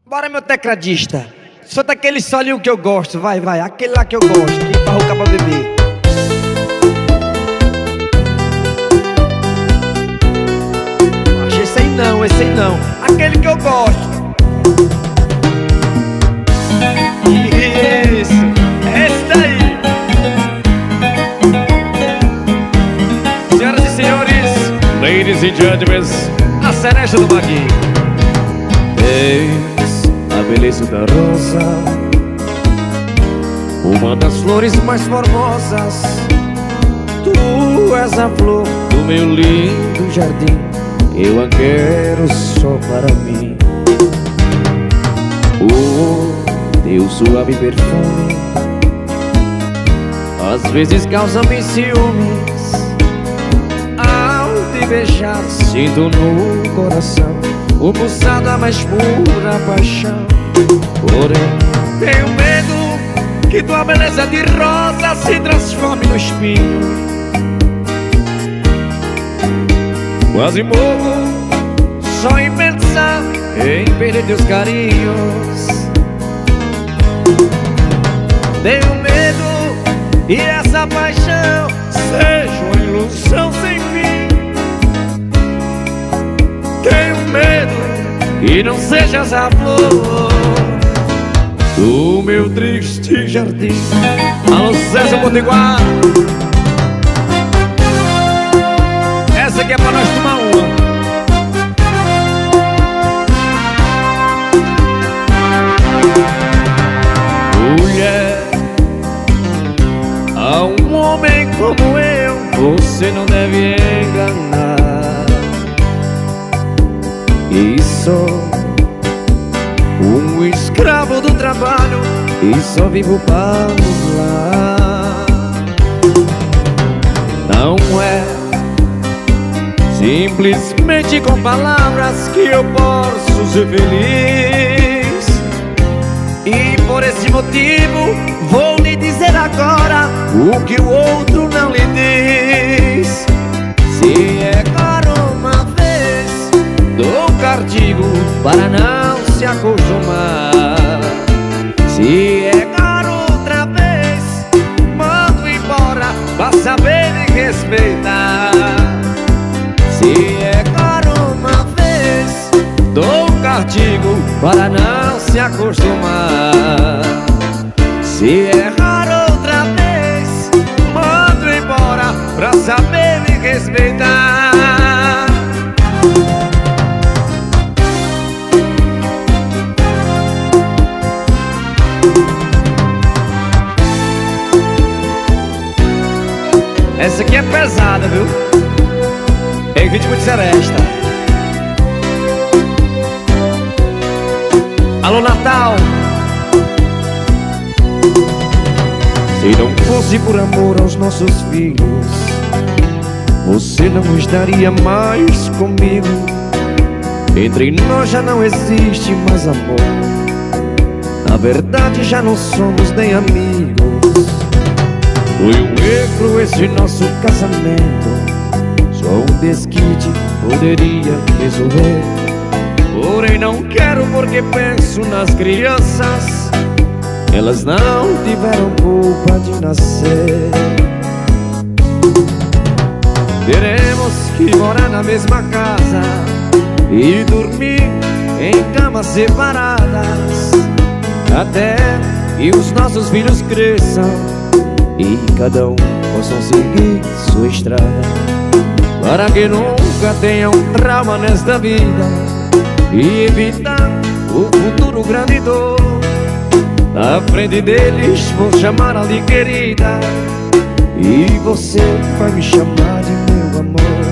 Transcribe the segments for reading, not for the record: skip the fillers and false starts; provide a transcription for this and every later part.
Bora, meu tecladista. Solta aquele solinho que eu gosto. Vai, vai, aquele lá que eu gosto, que parruca pra beber. Mas esse aí não. Aquele que eu gosto. Isso, esse daí. Senhoras e senhores, ladies and gentlemen, a cereja do baguinho. Eis a beleza da rosa, uma das flores mais formosas. Tu és a flor do meu lindo jardim, eu a quero só para mim. O teu suave perfume às vezes causa-me ciúmes. Ao te beijar sinto no coração o pulsar da mais pura paixão. Porém tenho medo que tua beleza de rosa se transforme no espinho. Quase morro só em pensar em perder teus carinhos. Tenho medo e essa paixão seja uma ilusão sem fim. Tenho medo que não sejas a flor do meu triste jardim. Alô, César Potiguar, essa aqui é pra nós tomar uma. Mulher, a um homem como eu você não deve enganar. E sou um escravo do trabalho e só vivo para lá. Não é simplesmente com palavras que eu posso ser feliz. E por esse motivo vou lhe dizer agora o que o outro não lhe diz. Se é claro uma vez, dou castigo para não se acostumar. Se é claro outra vez, mando embora pra saber me respeitar. Se é claro uma vez, dou castigo para não se acostumar. Se errar outra vez, mando embora pra saber me respeitar. Essa aqui é pesada, viu? Em ritmo de seresta. Alô, Natal. Se não fosse por amor aos nossos filhos, você não estaria mais comigo. Entre nós já não existe mais amor. Na verdade já não somos nem amigos. Foi um erro esse nosso casamento, só um desquite poderia resolver. Porém não quero porque penso nas crianças, elas não tiveram culpa de nascer. Teremos que morar na mesma casa e dormir em camas separadas, até que os nossos filhos cresçam e cada um possa seguir sua estrada, para que nunca tenha um trauma nesta vida e evitar o futuro grande e dor. Na frente deles vou chamar de querida e você vai me chamar de meu amor.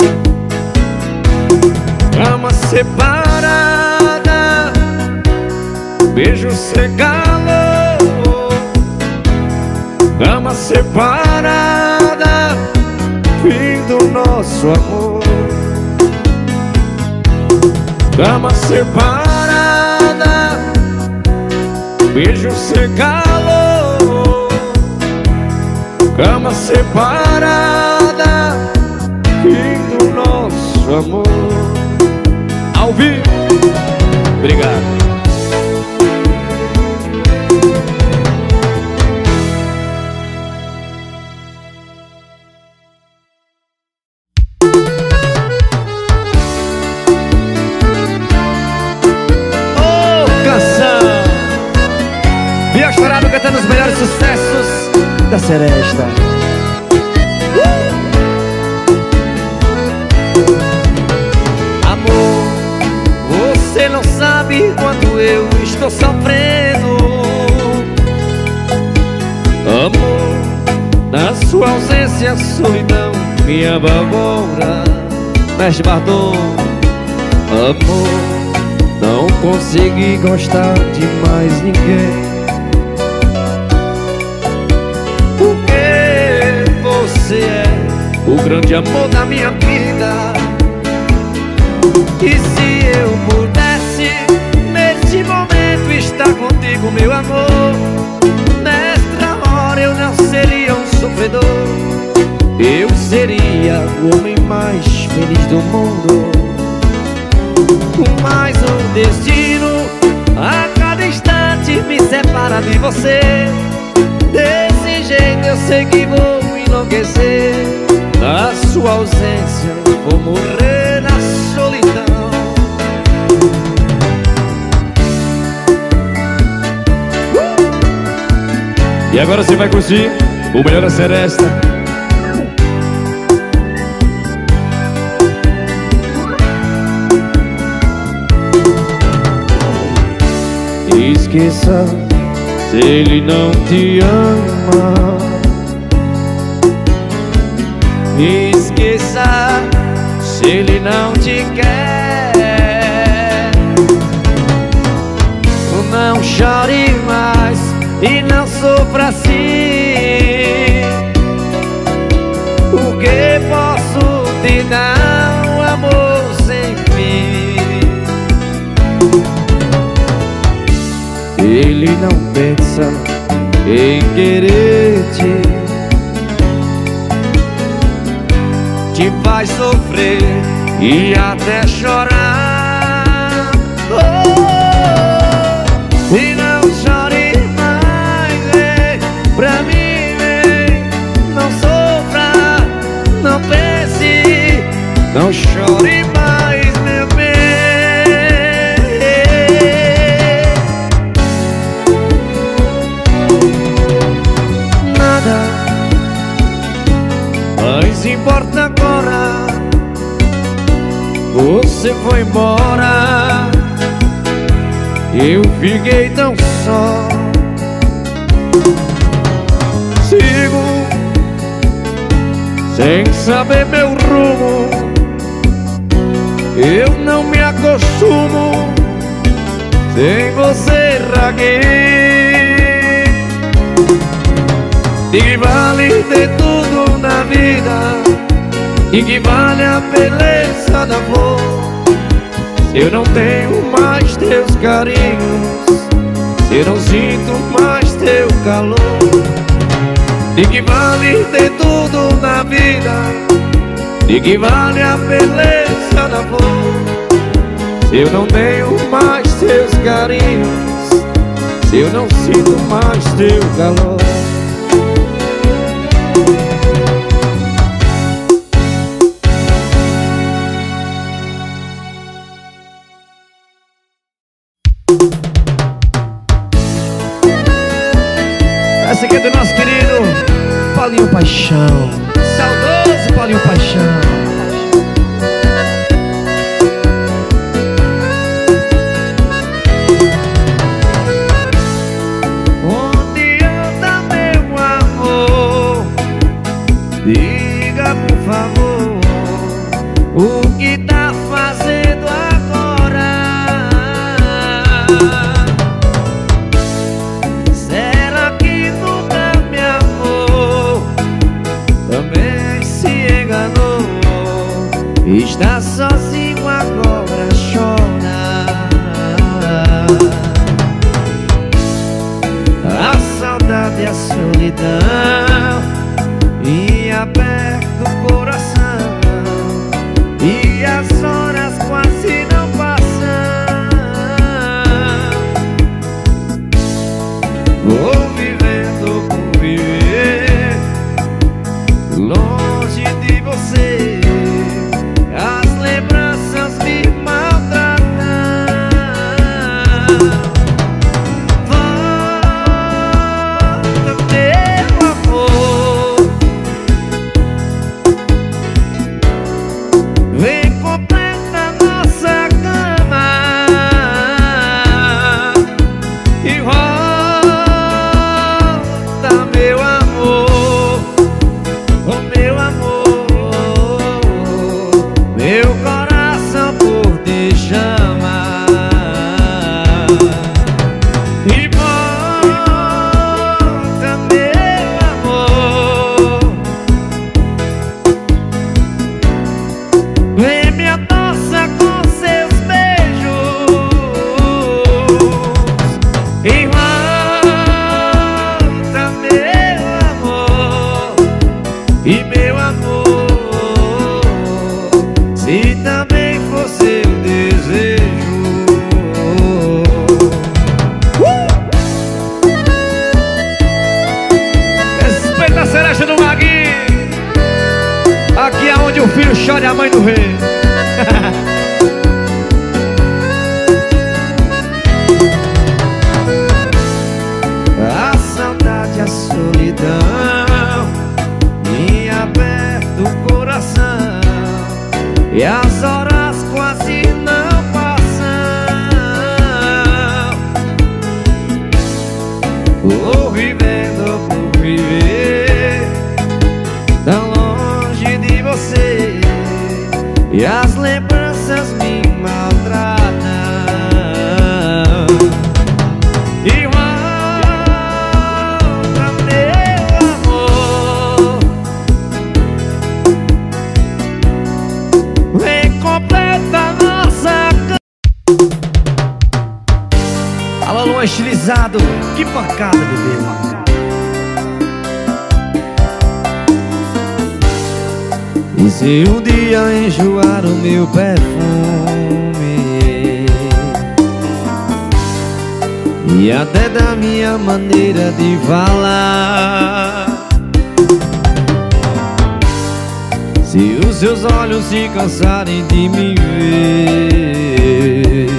Cama separada, beijo sem calor. Cama separada, fim do nosso amor. Cama separada, beijo sem calor. Cama separada, fim do nosso amor. Ao vivo. Obrigado. da Seresta. Amor, você não sabe quanto eu estou sofrendo. Amor, na sua ausência a solidão me abagora, mexe batom. Amor, não consegui gostar de mais ninguém. Porque você é o grande amor da minha vida. E se eu pudesse, neste momento, estar contigo, meu amor, nesta hora eu não seria um sofredor. Eu seria o homem mais feliz do mundo. Mas o destino a cada instante me separa de você. Desse jeito eu sei que vou enlouquecer. Na sua ausência vou morrer na solidão. E agora você vai curtir o melhor da Seresta. Esqueça se ele não te ama. Esqueça se ele não te quer. Não chore mais e não sofra assim, porque posso te dar um amor sem fim. Ele não pensa em querer te faz sofrer e até chorar. Oh, e não chore mais, vem pra mim, vem. Não sofra, não pense, não chore mais, meu bem. Nada mais importa agora. Você foi embora, eu fiquei tão só. Sigo sem saber meu rumo. Eu não me acostumo sem você aqui. E que vale ter tudo na vida, e que vale a beleza da flor, se eu não tenho mais teus carinhos, se eu não sinto mais teu calor. E que vale ter tudo na vida, e que vale a beleza da flor, se eu não tenho mais teus carinhos, se eu não sinto mais teu calor. Essa aqui é do nosso querido Paulinho Paixão. Saudoso Paulinho Paixão. Onde anda meu amor? Diga por favor, o que tá fazendo agora? Será que nunca me amou? Também se enganou? doido rei. A saudade, a solidão me aperta o coração e as horas quase não passam. Vou vivendo por viver tão longe de você e as lembranças me maltratam. E volta, meu amor, vem completa nossa. Alô, Luan estilizado, que pancada, bebê. E se um dia enjoar o meu perfume e até da minha maneira de falar, se os seus olhos se cansarem de me ver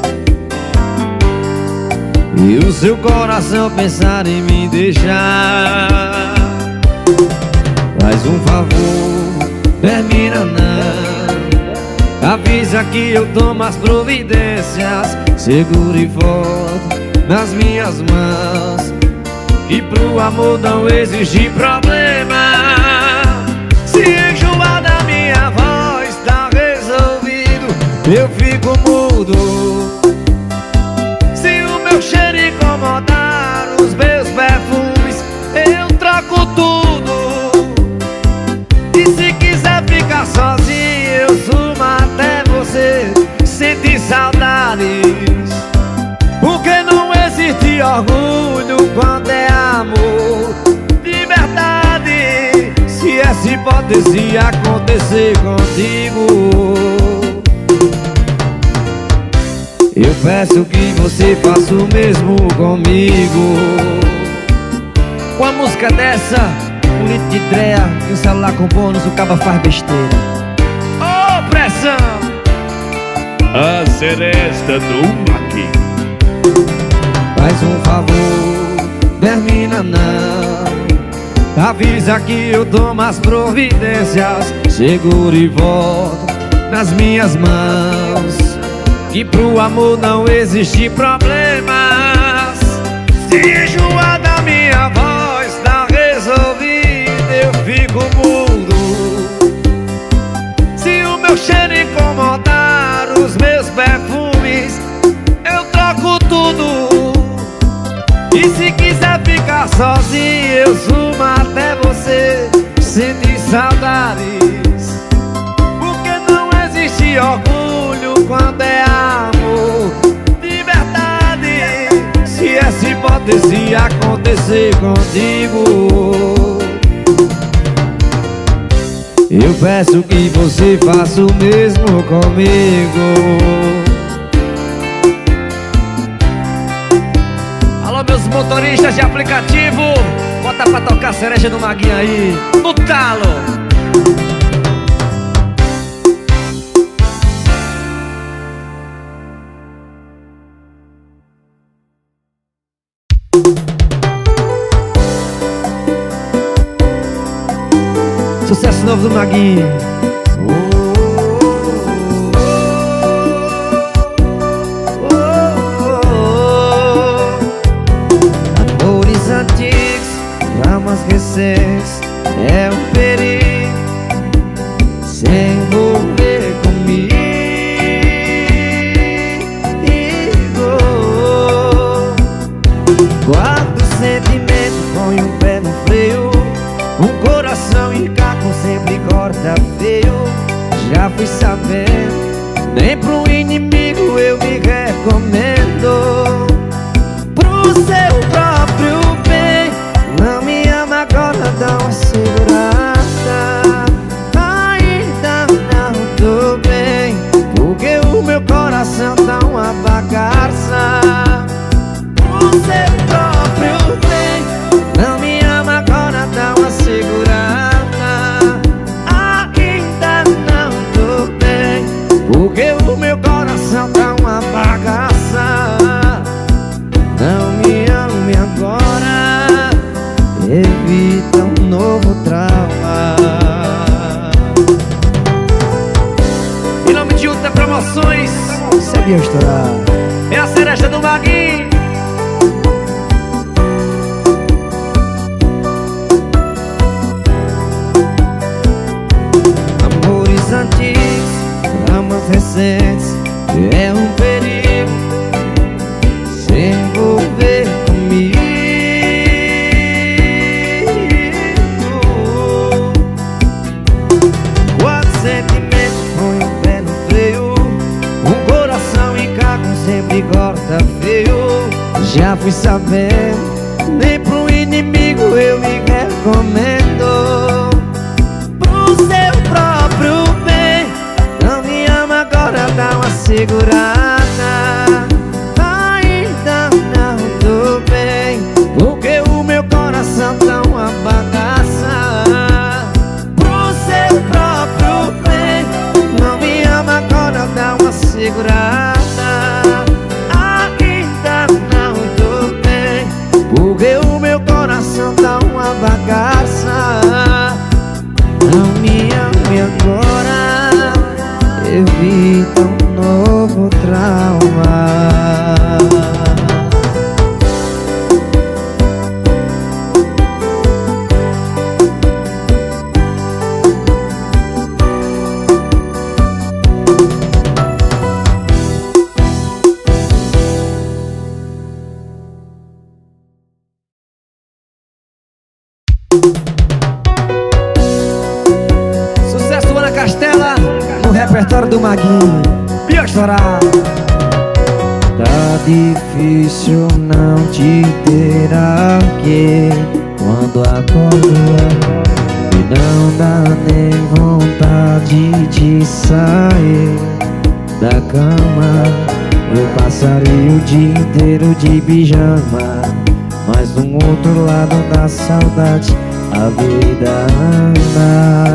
e o seu coração pensar em me deixar, faz um favor, termina não, avisa que eu tomo as providências, seguro e forte nas minhas mãos, e pro amor não existe problema. Se enjoar da minha voz tá resolvido, eu fico mudo. Se o meu cheiro incomodar os meus perfumes, eu troco tudo. E se quiser ficar sozinho, eu sumo até você sentir saudades. Porque não existe orgulho quando é amor de verdade. Se essa hipótese acontecer contigo, eu peço que você faça o mesmo comigo. Com a música dessa, um litro de dreia e um celular com bônus, o caba faz besteira. Ô, pressão! A seresta do Maqui. Faz um favor, termina não, avisa que eu tomo as providências, seguro e volto nas minhas mãos, que pro amor não existe problemas. Se enjoar da minha voz tá resolvido, eu fico mudo. Se o meu cheiro incomodar os meus perfumes, eu troco tudo. E se quiser ficar sozinho, eu sumo até você sentir saudades. Porque não existe orgulho quando é amor de verdade. Se essa hipótese acontecer contigo, eu peço que você faça o mesmo comigo. Alô, meus motoristas de aplicativo, bota pra tocar cereja do Maguinho aí, no talo. Sucesso novo do Maguinho. Amores antigos, dramas recentes, é um perigo se envolver comigo. Guardo o sentimento, põe um pé no freio, um coração incaco sempre corta feio. Já fui sabendo, nem pro inimigo eu me recomendo. Pro seu próprio bem, não me ama agora, dá uma segurada. Ainda não tô bem, porque o meu coração tá uma bagaça. Pro seu próprio bem, não me ama agora, dá uma segurada. Ainda não tô Amores antigos, dramas recentes, é um perigo se envolver comigo. Quatro sentimentos, põe o pé no freio, um coração em cargo sempre corta feio. Já fui sabendo, nem pro inimigo eu me recomendo. Pro seu próprio bem, não me ama agora, dá uma segurada. Ainda não tô bem, porque o meu coração tá uma bagaça. Pro seu próprio bem, não me ama agora, dá uma segurada. Ainda não tô bem, porque o meu coração tá uma bagaça. Não me ame agora, evita um novo trauma. Sucesso Ana Castela no repertório do Maguinho. E a chorar. Tá difícil não te ter aqui quando acordo, e não dá nem vontade de sair da cama. Eu passaria o dia inteiro de pijama, mas do outro lado da saudade a vida anda.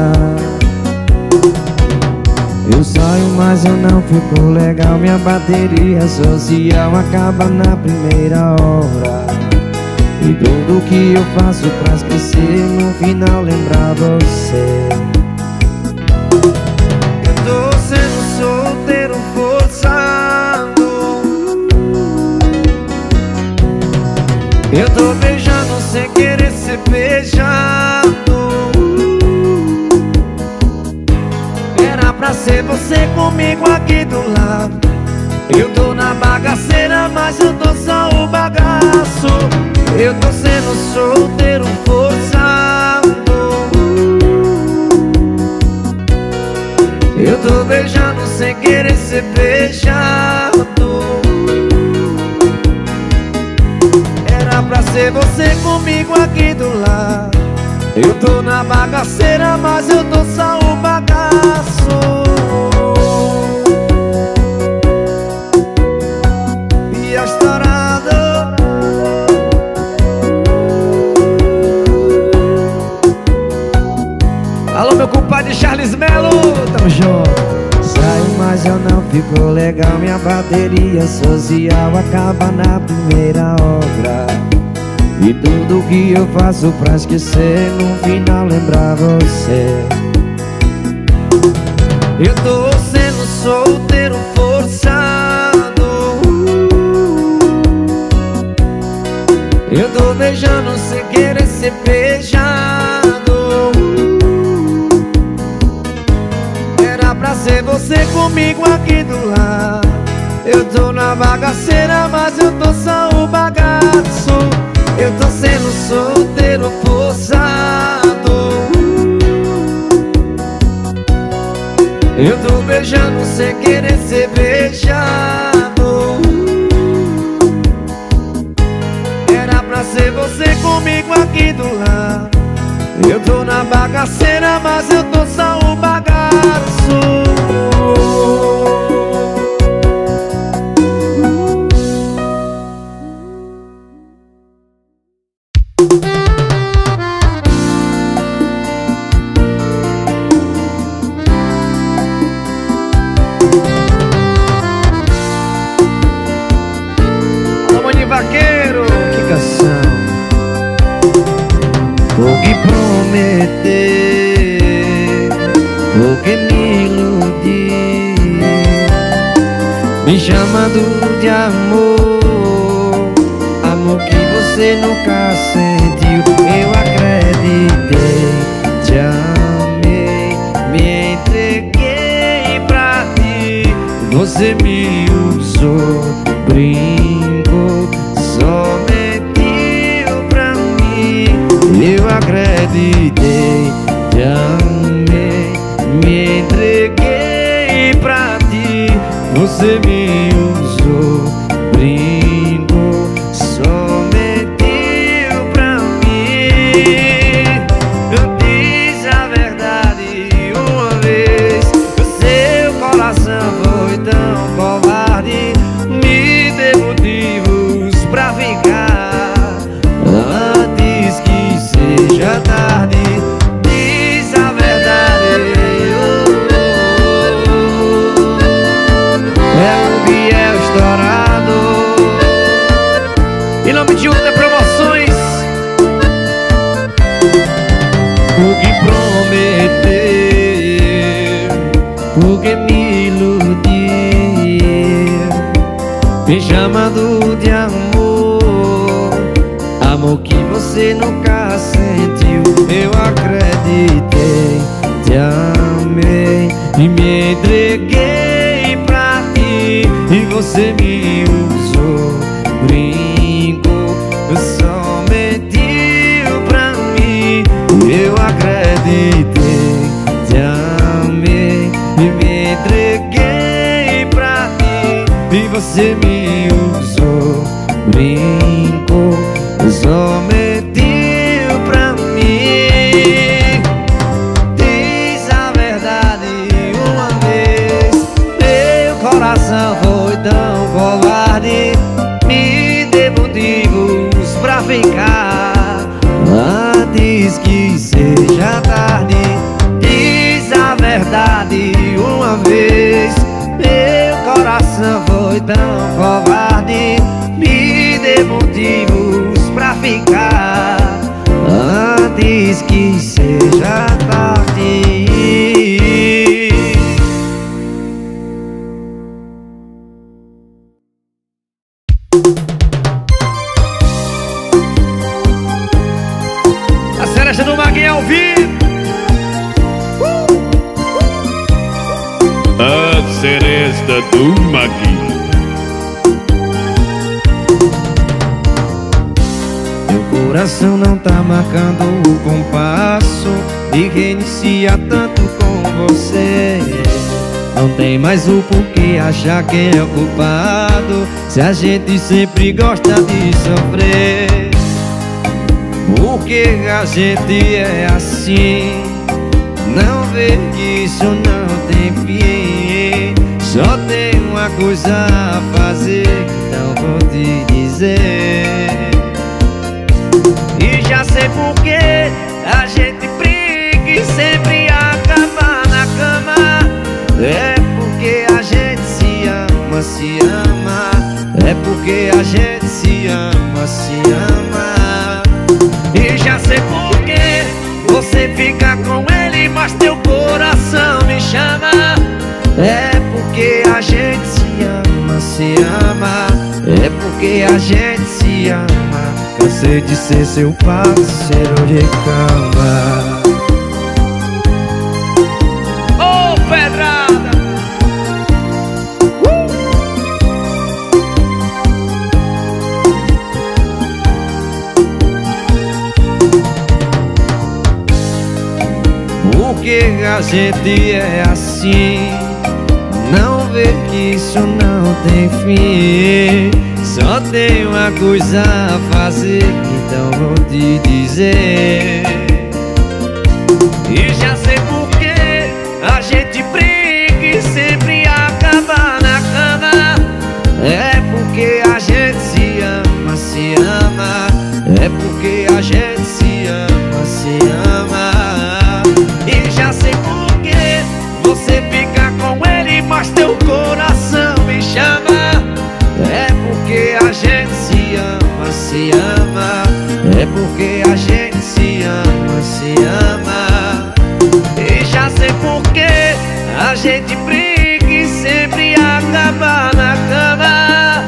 Eu saio, mas eu não fico legal, minha bateria social acaba na primeira hora. E tudo que eu faço pra esquecer, no final lembrar você. Eu tô sendo solteiro forçado, eu tô beijando sem querer ser beijado. Era pra ser você comigo aqui do lado. Eu tô na bagaceira, mas eu tô só o bagaço. Eu tô sendo solteiro forçado, eu tô beijando sem querer ser beijado. Era pra ser você comigo aqui do lado. Eu tô na bagaceira, mas eu tô só o bagaço. E a estourada. Alô, meu compadre Charles Melo, tamo junto. Saio, mas eu não fico legal, minha bateria social acaba na primeira hora. E tudo que eu faço pra esquecer, no final lembrar você. Eu tô sendo solteiro forçado, eu tô beijando sem querer ser beijado. Era pra ser você comigo aqui do lado. Eu tô na bagaceira, mas eu tô só o bagaço. Eu tô sendo solteiro forçado, eu tô beijando sem querer ser beijado. Era pra ser você comigo aqui do lado. Eu tô na bagaceira, mas eu tô só o bagaço. Vaqueiro, que canção. Vou que prometer, vou que me iludir, me chamando de amor, amor Junta Promoções. O que prometeu, o que me iludiu, me chamando de amor, amor que você nunca sentiu. Eu acreditei, te amei e me entreguei pra ti, e você me usou, brincou, só mentiu pra mim. Eu acreditei, te amei e me entreguei pra ti, e você me usou, brincou, só mentiu pra mim. Diz a verdade uma vez, meu coração foi tão covarde, me deu motivos pra ficar antes que seja tarde. Diz a verdade uma vez, meu coração foi tão covarde, me deu motivos pra ficar antes que seja tarde. A cereja do Maguinho ao vivo. A seresta do Maguinho. Meu coração não tá marcando o compasso e reinicia tanto com você. Não tem mais o porquê achar quem é o culpado, se a gente sempre gosta de sofrer. Porque a gente é assim, não vê que isso não tem fim. Só tem uma coisa a fazer, então vou te dizer. E já sei porque a gente briga e sempre acaba na cama. É porque a gente se ama, se ama. É porque a gente se ama, se ama. E já sei porque você fica com ele, mas teu coração me chama. É porque a gente se ama, se ama. É porque a gente se ama. Cansei de ser seu parceiro de cama. Ô, pedrada! Porque a gente é assim, não vê que isso não tem fim. Só tem uma coisa a fazer, então vou te dizer. E já sei porque a gente briga e sempre acaba na cama. É porque a gente se ama, se ama. É porque a gente se ama, se ama. E já sei porque você fica com ele, mas teu coração me chama. É porque a gente se ama, se ama. É porque a gente se ama, se ama. E já sei porque a gente briga e sempre acaba na cama.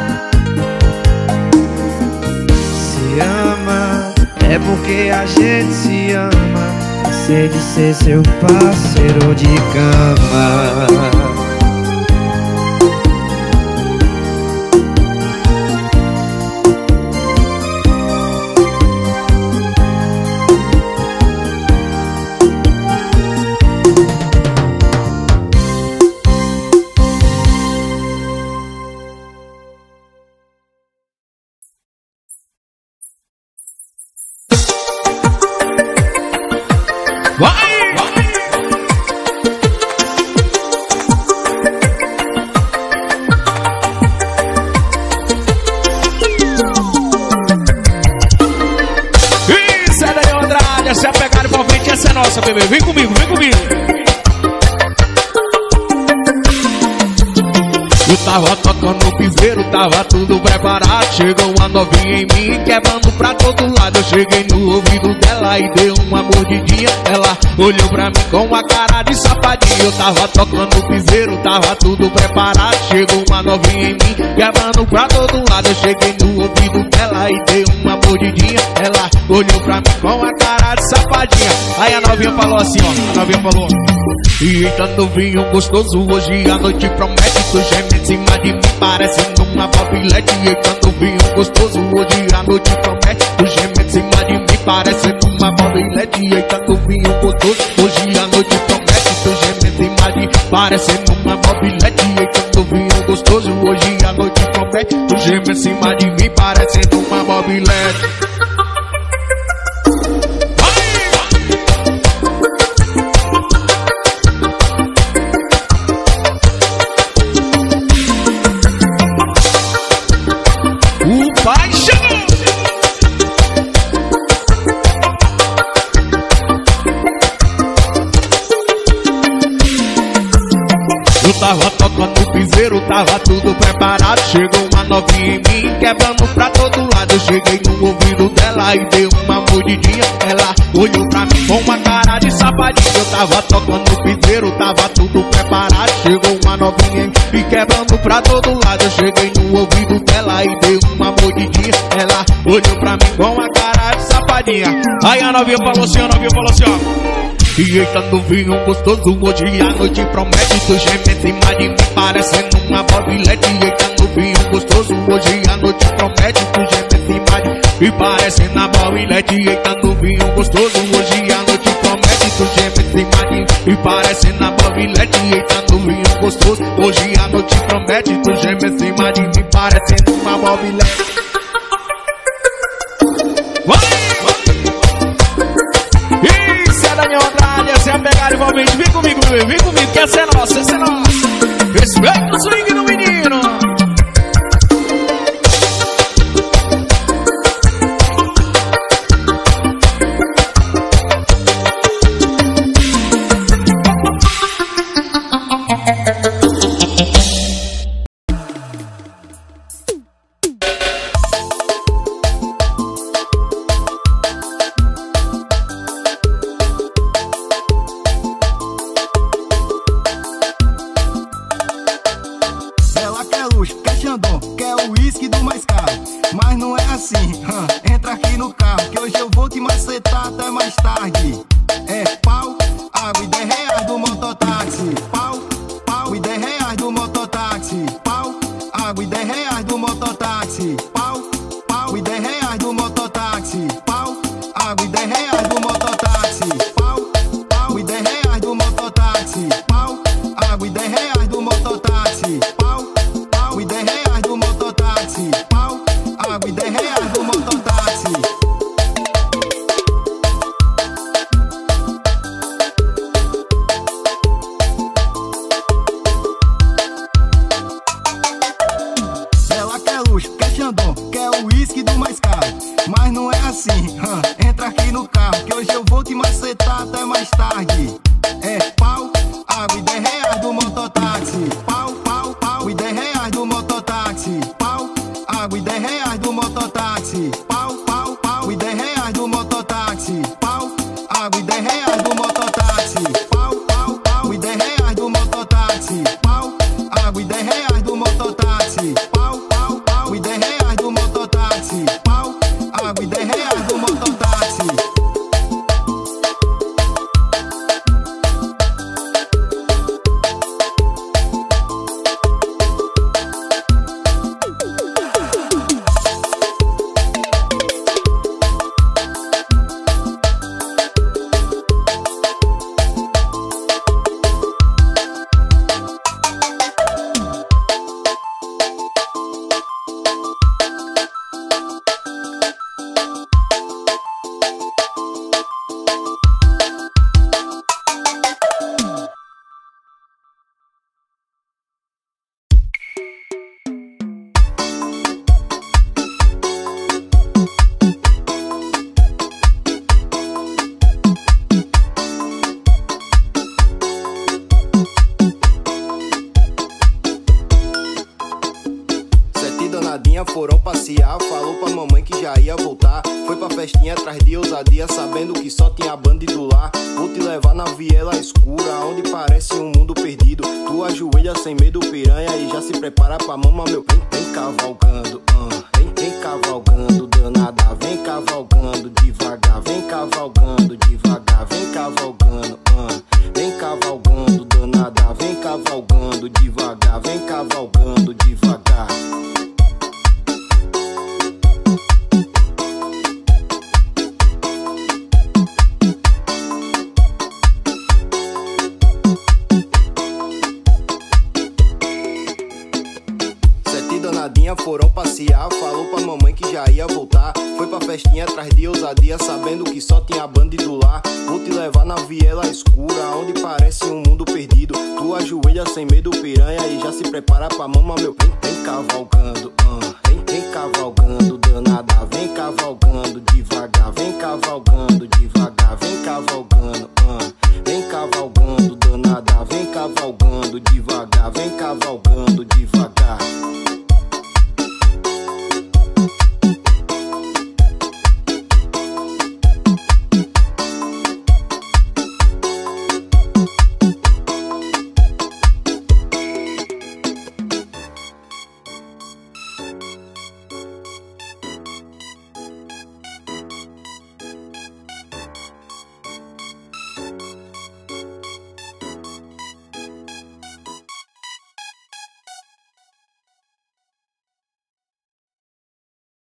Se ama, é porque a gente se ama. Sei de ser seu parceiro de cama. Nossa, bebê, vem comigo, vem comigo. O tava tocando o piseiro, tava tudo preparado. Chegou uma novinha em mim, quebrando pra todo lado. Eu cheguei no ouvido dela e dei uma mordidinha. Ela olhou pra mim com a cara de safadinha. Eu tava tocando o piseiro, tava tudo preparado. Chegou uma novinha em mim, quebrando pra todo lado. Eu cheguei no ouvido dela e dei uma mordidinha. Ela olhou pra mim com a cara de safadinha. Aí a novinha falou assim, ó, a novinha falou: e eita, novinho gostoso, hoje a noite promete. Tu geme em cima de mim, parecendo uma mobilete. E eita, novinho gostoso, hoje a noite promete. Tu geme em cima de mim, parecendo uma mobilete. E eita, novinho gostoso, hoje a noite promete. Tu geme em cima de mim, parecendo uma mobilete. E eita, novinho gostoso, hoje a noite promete. Tu geme em cima de mim, parecendo uma mobilete. Eu tava tocando o piseiro, tava tudo preparado. Chegou uma novinha em mim, quebrando pra todo lado. Eu cheguei no ouvido dela e dei uma mordidinha. Ela olhou pra mim com uma cara de safadinha. Eu tava tocando o piseiro, tava tudo preparado. Chegou uma novinha em mim e quebrando pra todo lado. Eu cheguei no ouvido dela e dei uma mordidinha. Ela olhou pra mim com uma cara de safadinha. Aí a novinha falou assim, ó. E eita, novinho gostoso, hoje a noite promete. Tu geme em cima de mim, parecendo uma mobilete. E eita, novinho gostoso, hoje a noite promete. Tu geme em cima de mim, e parecendo uma mobilete. E eita, novinho gostoso, hoje a noite promete. Tu geme em cima de mim, e parecendo uma mobilete. E eita, novinho gostoso, hoje a noite promete. Tu geme em cima de mim, parecendo uma mobilete. Essa é a pegada envolvente. Vem comigo, bebê, vem comigo, que essa é nossa, essa é nossa. Respeita o swing do menino. Entra aqui no carro, que hoje eu vou te macetar até mais tarde. É pau, água e 10 reais do mototáxi. Pau, pau e 10 reais do mototáxi. Pau, água e 10 reais do mototáxi. Pau, pau e 10 reais do mototáxi. Pau, água e 10 reais do mototáxi. Pau, pau e 10 reais do mototáxi. Pau, água e 10 reais do mototáxi. Pau, pau e 10 reais do mototáxi. Pau, água e 10 reais do mototáxi. Ela quer luxo, quer Xandão, quer o uísque do mais caro. Mas não é assim, entra aqui no carro, que hoje eu vou te macetar até mais tarde. É pau, água e 10 reais do mototáxi. Pau, pau, pau e 10 reais do mototáxi. Pau, água e 10 reais do mototáxi. Pau, pau, pau e 10 reais do mototáxi. Pau, água e 10 reais do mototáxi. Pau, pau, pau e 10 reais do mototáxi. Pau, água e 10 reais do mototáxi. Pau, pau, pau e 10 reais do mototáxi. Pau, água e 10 reais do mototáxi. mamãe que já ia voltar. Foi pra festinha atrás de ousadia, sabendo que só tinha bandido lá. Vou te levar na viela escura, onde parece um mundo perdido. Tu ajoelha sem medo, piranha, e já se prepara pra mama, meu. Vem cavalgando, vem cavalgando, danada. Vem cavalgando devagar, vem cavalgando devagar, vem cavalgando, vem cavalgando, danada. Vem cavalgando devagar, vem cavalgando devagar. Danadinha foram passear, falou pra mamãe que já ia voltar. Foi pra festinha atrás de ousadia, sabendo que só tinha bandido lá. Vou te levar na viela escura, onde parece um mundo perdido. Tu ajoelha sem medo, piranha, e já se prepara pra mama, meu. Vem cavalgando, vem cavalgando, danada. Vem cavalgando devagar, vem cavalgando